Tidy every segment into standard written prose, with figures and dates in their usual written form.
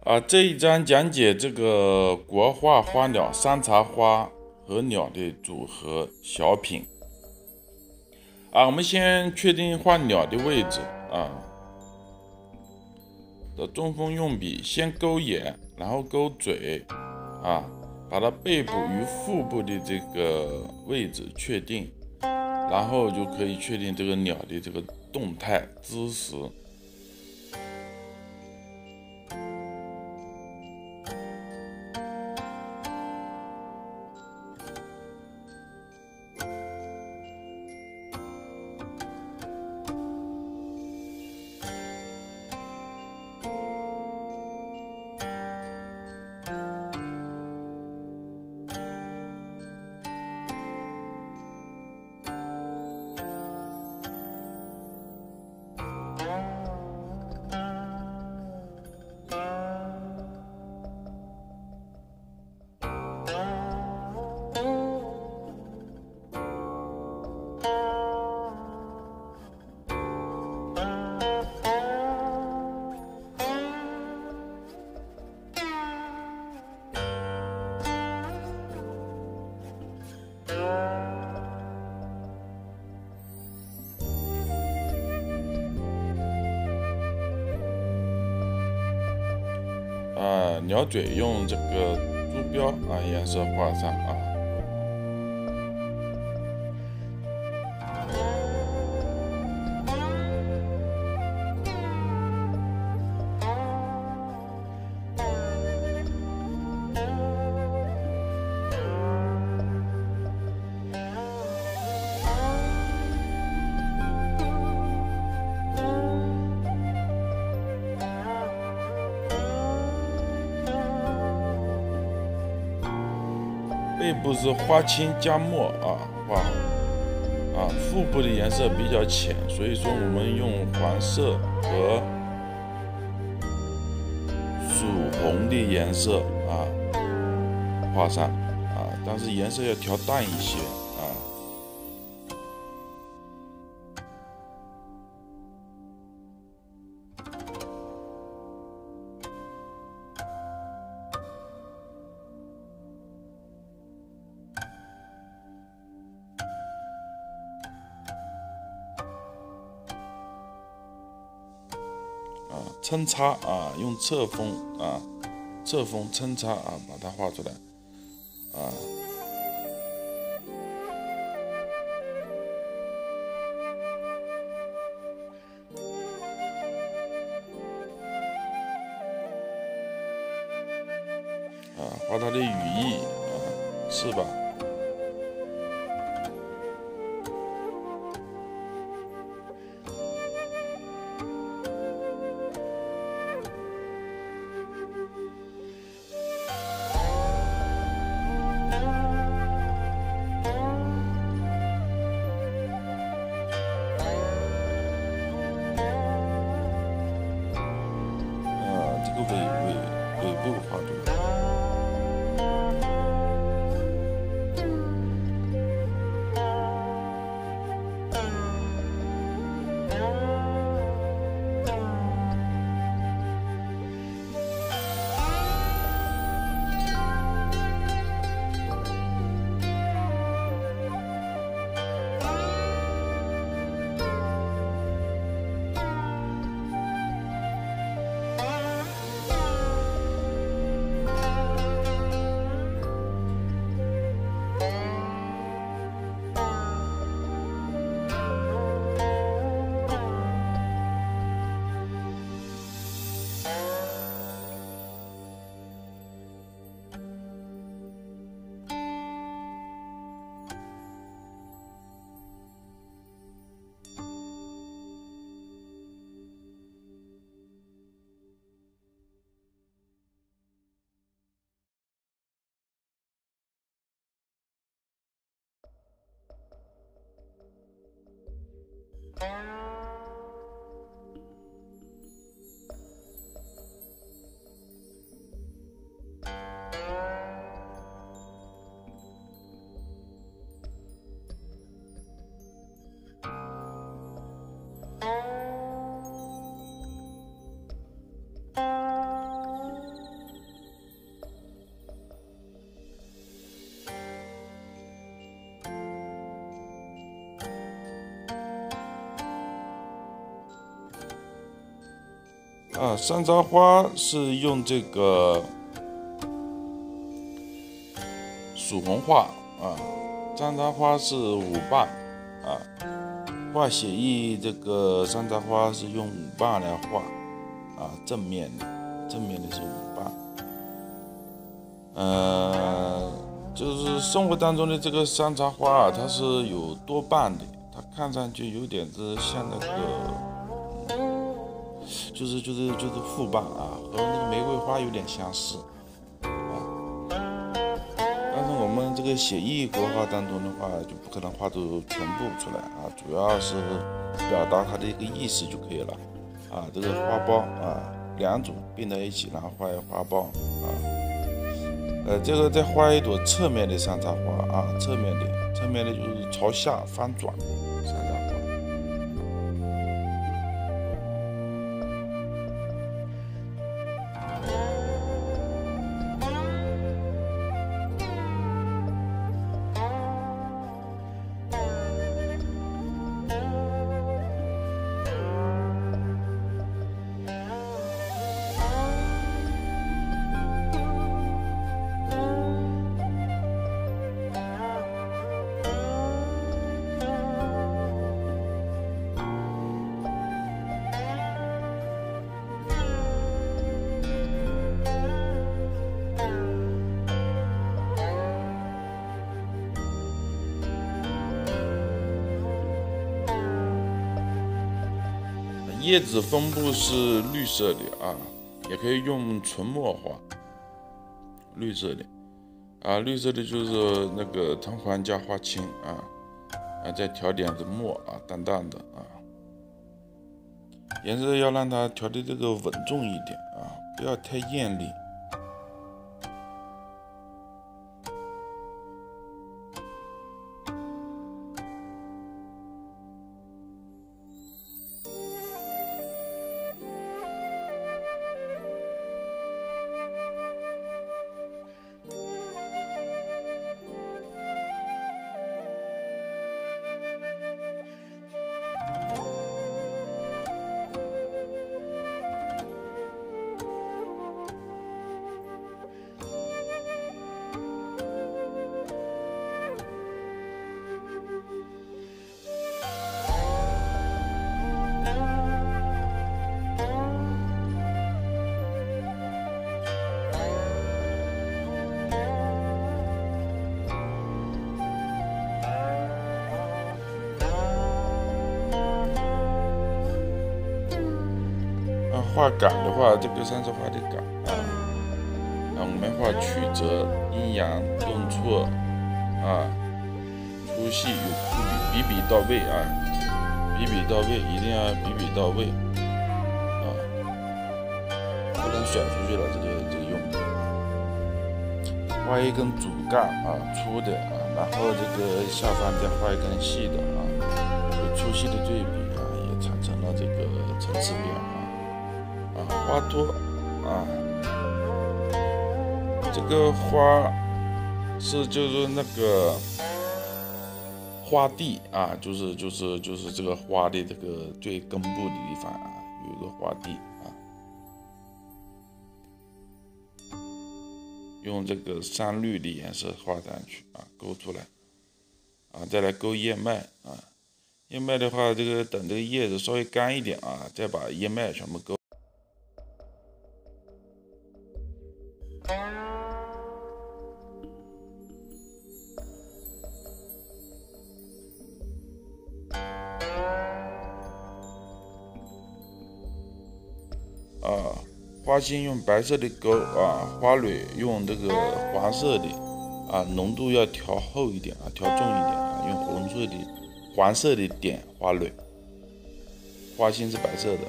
这一章讲解这个国画花鸟山茶花和鸟的组合小品。我们先确定画鸟的位置的中锋用笔，先勾眼，然后勾嘴把它背部与腹部的这个位置确定，然后就可以确定这个鸟的这个动态姿势。鸟嘴用这个珠标颜色画上背部是花青加墨画腹部的颜色比较浅，所以说我们用黄色和曙红的颜色画上但是颜色要调淡一些抻插用侧锋抻插把它画出来画它的羽翼翅膀。尾部画出来。 山楂花是用这个蜀红画山楂花是5瓣画写意这个山楂花是用5瓣来画正面的是5瓣。就是生活当中的这个山楂花它是有多瓣的，它看上去有点像那个，就是复瓣和那个玫瑰花有点相似但是我们这个写意国画当中的话，就不可能画出全部出来主要是表达它的一个意思就可以了这个花苞2组并在一起，然后画一个花苞这个再画一朵侧面的山楂花侧面的就是朝下翻转山楂花。叶子分布是绿色的也可以用纯墨画，绿色的绿色的就是那个藤黄加花青再调点子墨淡淡的颜色要让它调的这个稳重一点不要太艳丽。画杆的话，这个山楂花的杆我们画曲折、阴阳、顿挫粗细有比比到位比比到位，一定要比比到位不能甩出去了这个用笔。画一根主干粗的然后这个下方再画一根细的有粗细的对比也产生了这个层次变化。花托这个花就是那个花蒂就是这个花的这个最根部的地方有一个花蒂用这个山绿的颜色画上去勾出来再来勾叶脉叶脉的话，这个等这个叶子稍微干一点再把叶脉全部勾。花心用白色的勾花蕊用这个黄色的浓度要调厚一点调重一点用黄色的点花蕊，花心是白色的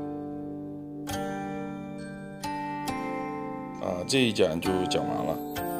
这一讲就讲完了。